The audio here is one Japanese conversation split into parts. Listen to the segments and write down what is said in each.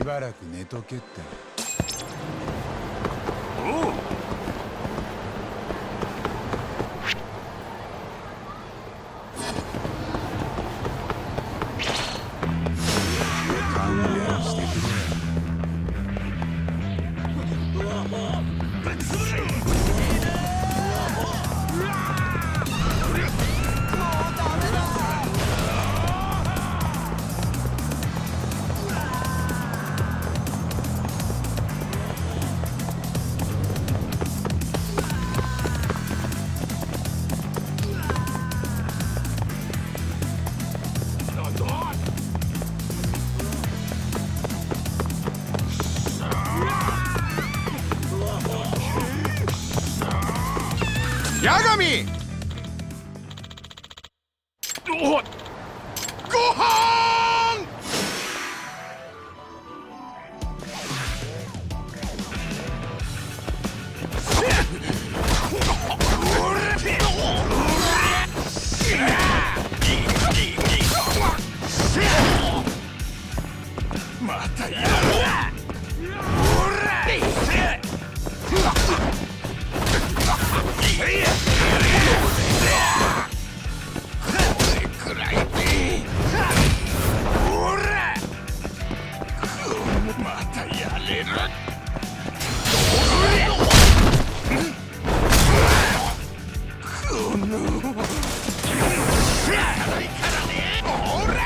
ばらく寝とけって。 おう。 勘弁してくれ。 八神。おっ。ごはん。またやる。またやれる。この軽いからね。ほら。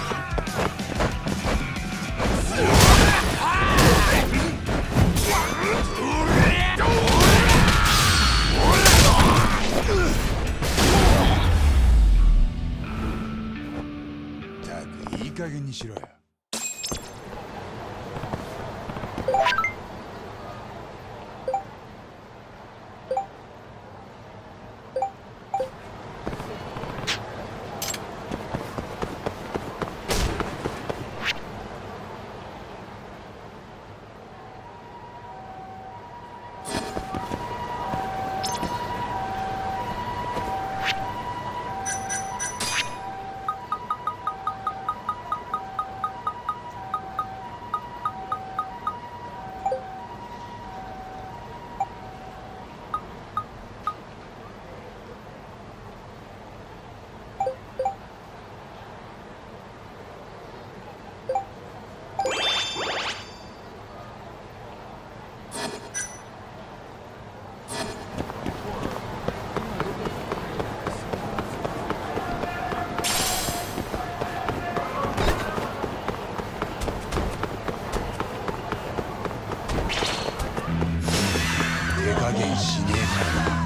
ったくいい加減にしろよ。手加減しねえからな。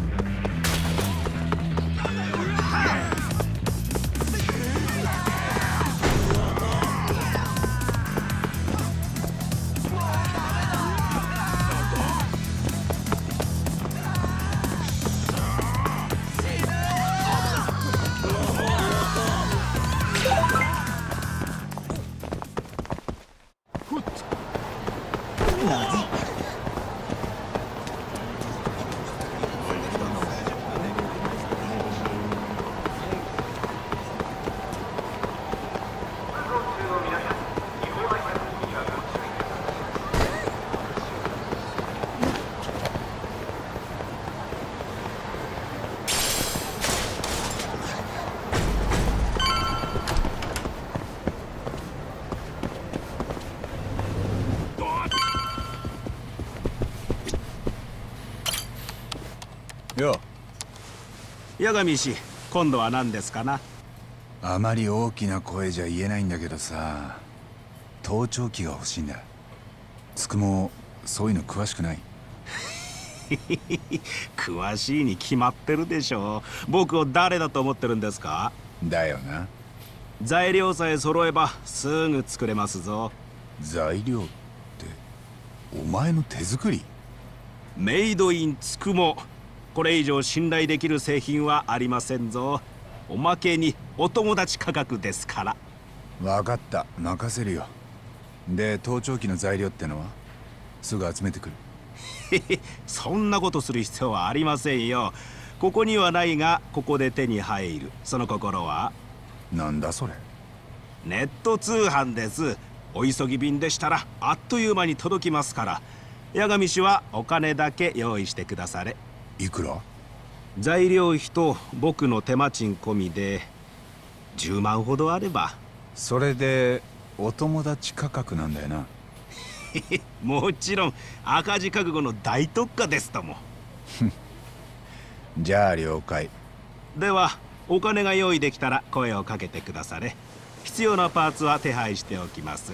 よ。 八神氏、今度は何ですかな。 あまり大きな声じゃ言えないんだけどさ、盗聴器が欲しいんだ。つくもそういうの詳しくない？ 詳しいに決まってるでしょう。僕を誰だと思ってるんですか？ だよな。 材料さえ揃えばすぐ作れますぞ。 材料ってお前の手作り？ メイドインつくも。これ以上信頼できる製品はありませんぞ。おまけにお友達価格ですから。 分かった、任せるよ。で、盗聴器の材料ってのはすぐ集めてくる。 そんなことする必要はありませんよ。ここにはないがここで手に入る。その心は？ なんだそれ。 ネット通販です。 お急ぎ便でしたらあっという間に届きますから、八神氏はお金だけ用意してくだされ。 いくら？ 材料費と僕の手間賃込みで10万ほどあれば。 それでお友達価格なんだよな。 もちろん赤字覚悟の大特価ですとも。 じゃあ了解。 ではお金が用意できたら声をかけてくだされ。必要なパーツは手配しておきます。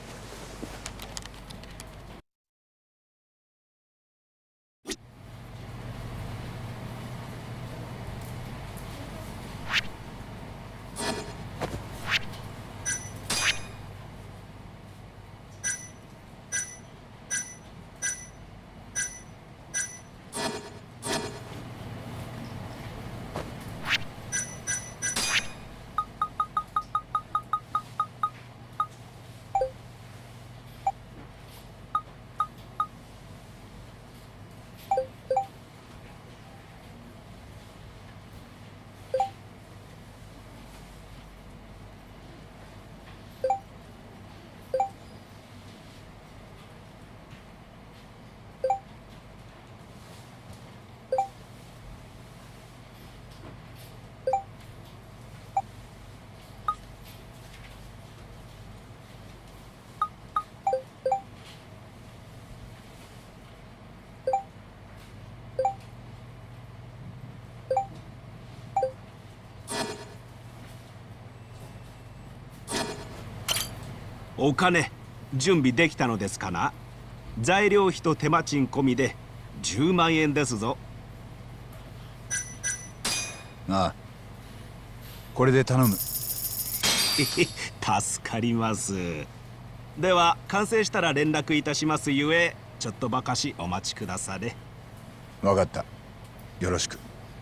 お金準備できたのですかな。材料費と手間賃込みで10万円ですぞ。 ああ、これで頼む。 助かります。では完成したら連絡いたしますゆえ、ちょっとばかしお待ちくだされ。 分かった。よろしく。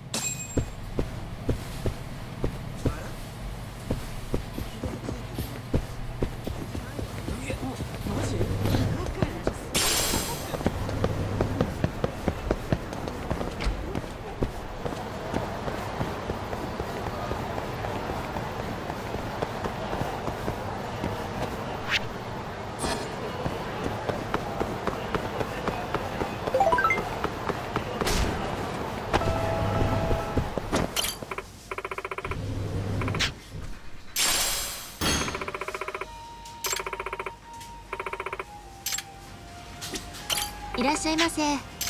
いらっしゃいませ。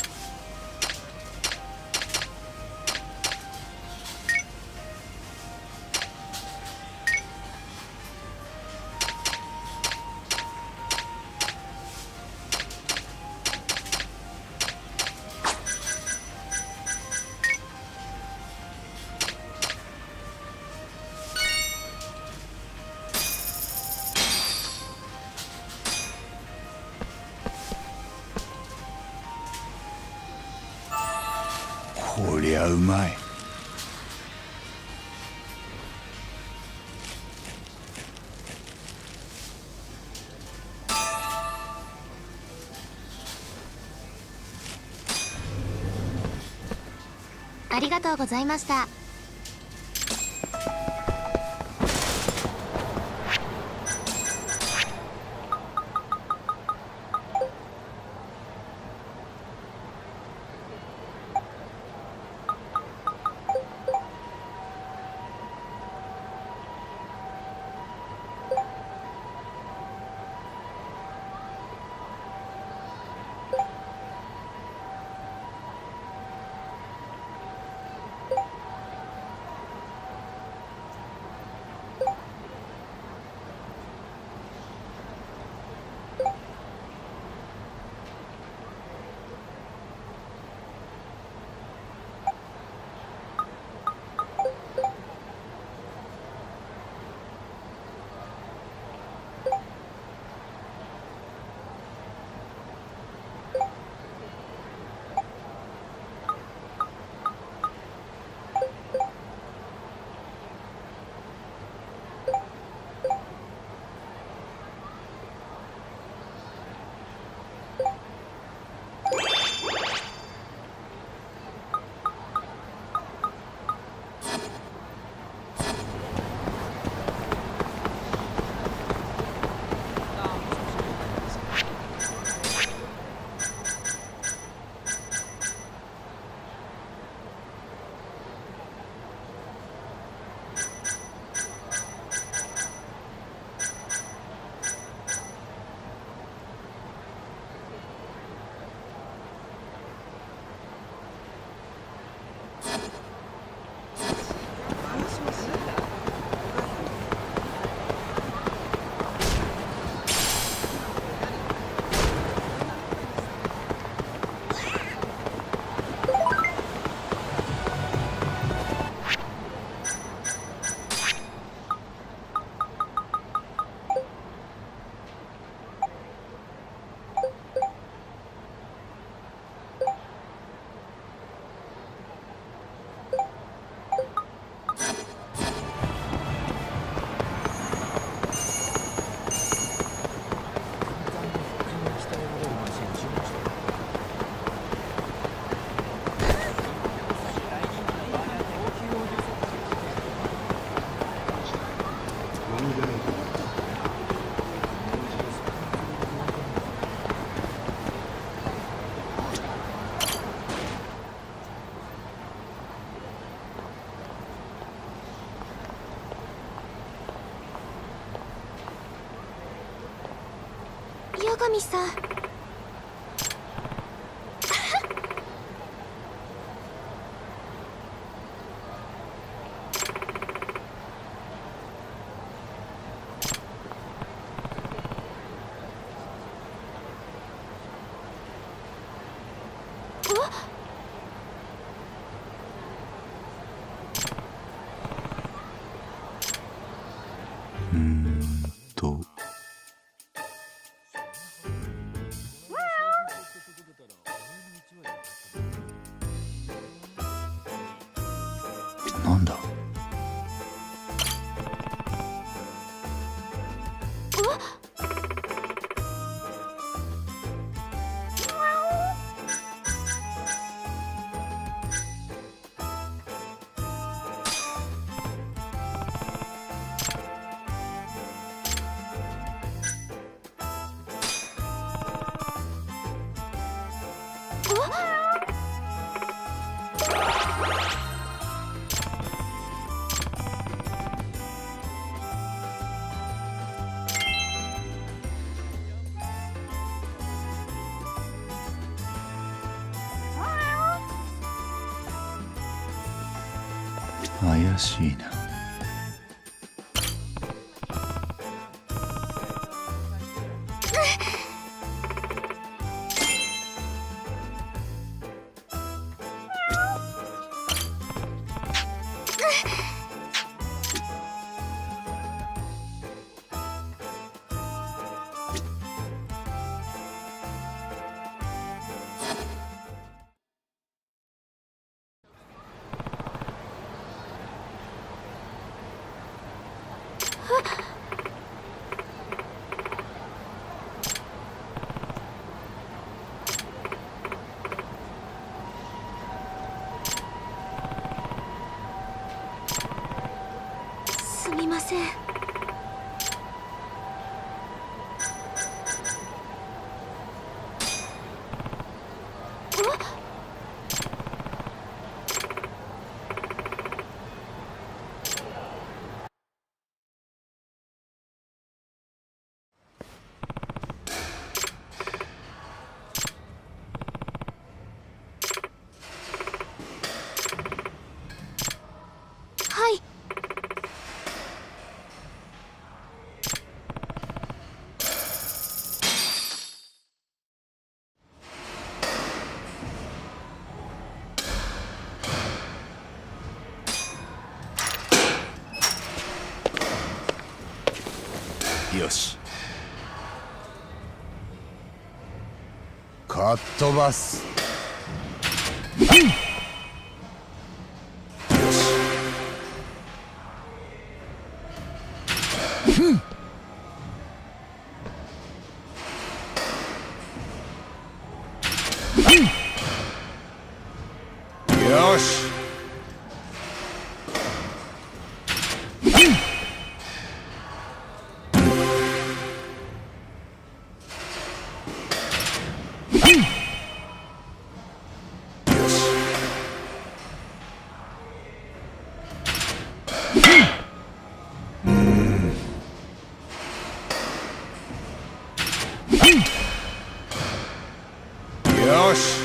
こりゃうまい。 ありがとうございました。 上さん。 となんだ。怪しいな。 すみません。はい。 よし、かっ飛ばす。よし。よし。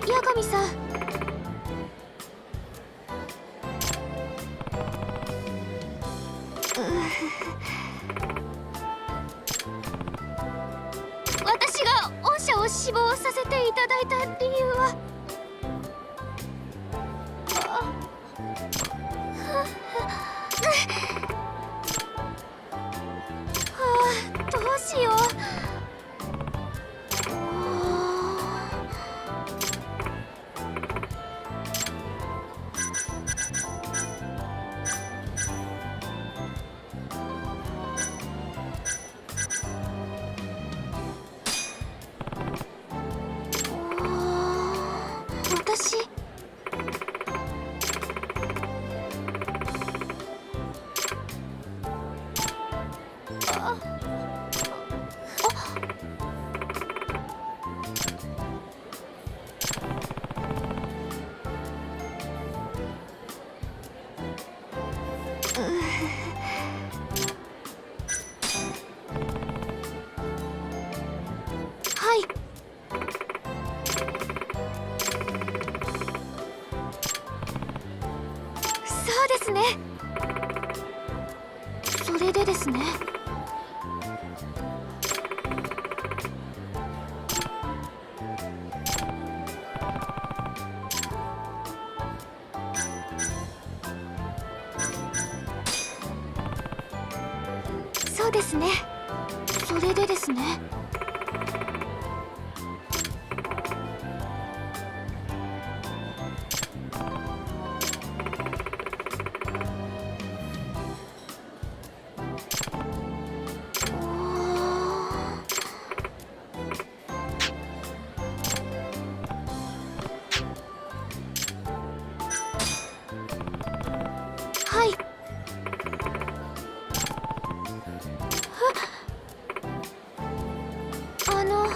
八神さん。私が御社を死亡させていただいた理由は、どうしよう。私、はい。そうですね。それでですね。そうですね。それでですね。はい。あの、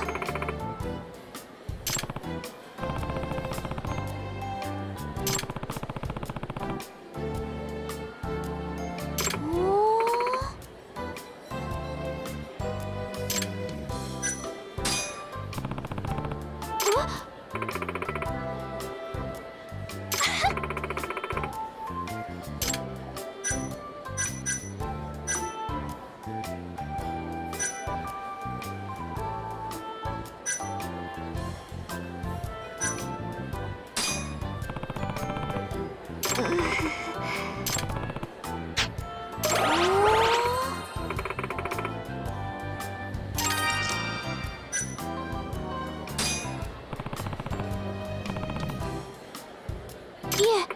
いえ。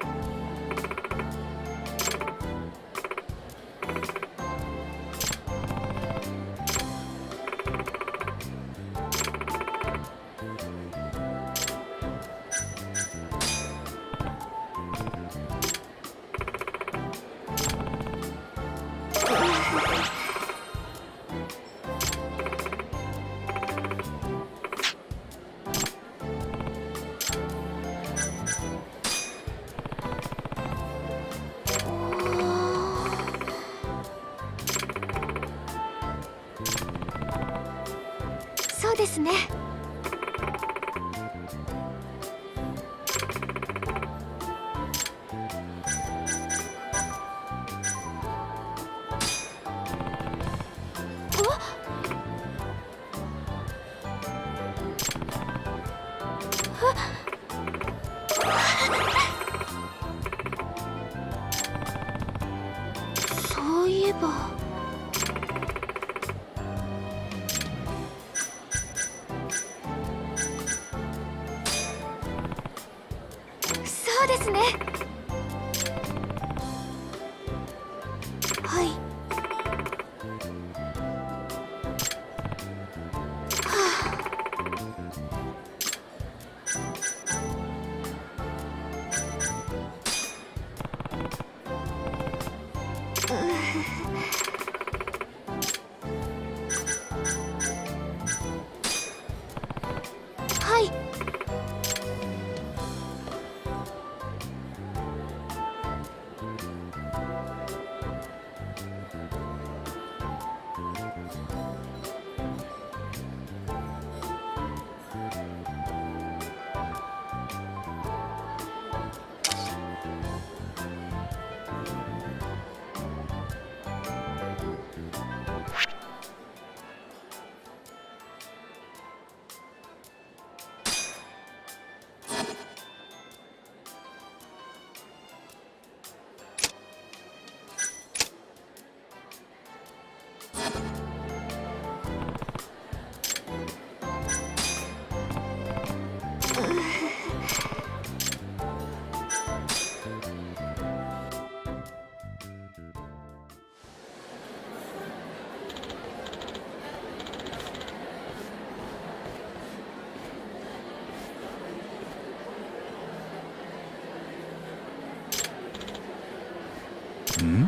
そうですね。そういえば。そうですね。はい。はあ。 ん？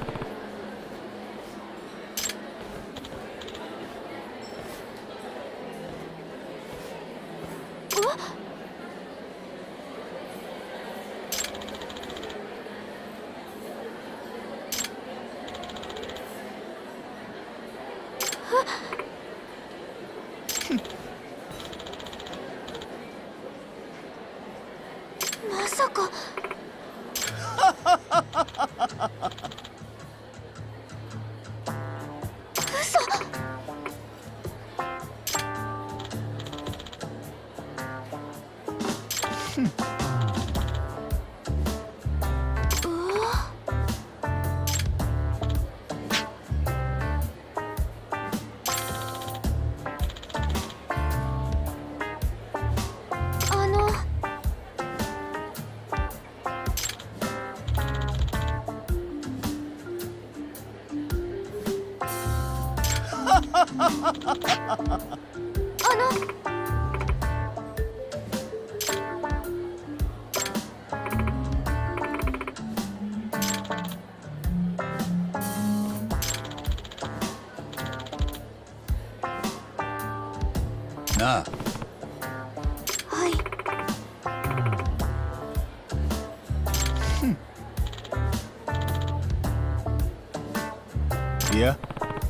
まさか嘘。うわ。 なあ。 はい。 いや。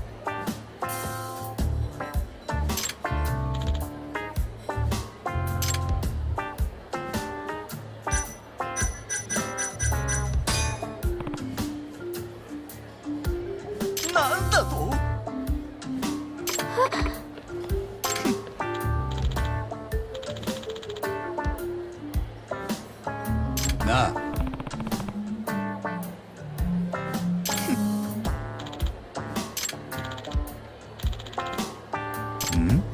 なんだと？ なあ。ん？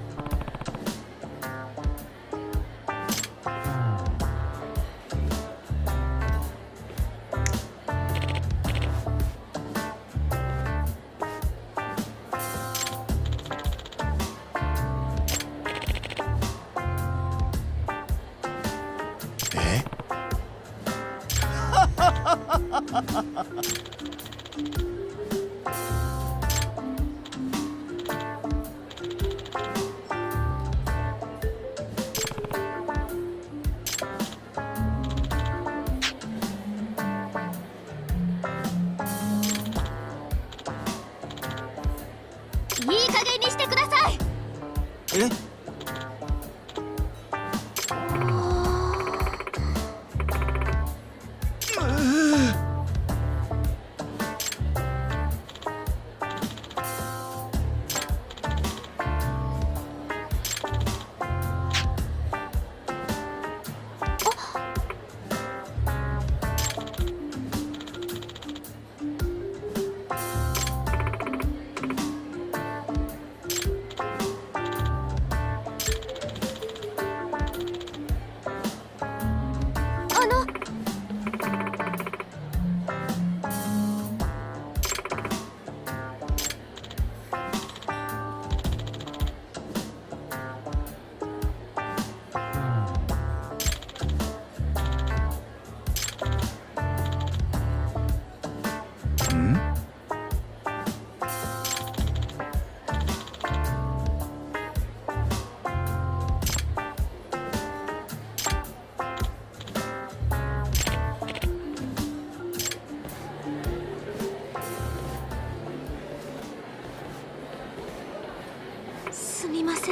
え？ いい加減にしてください。 え？ すみません。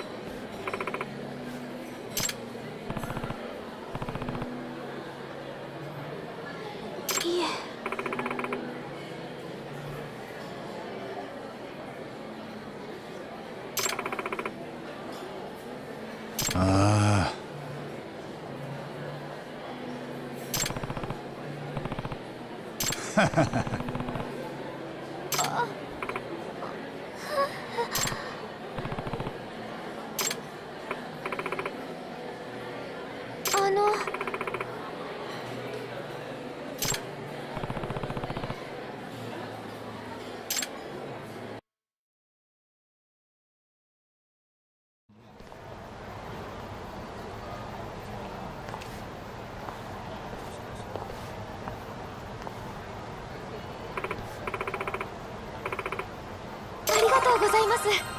いえ。 ああ。ははは。 とうございます。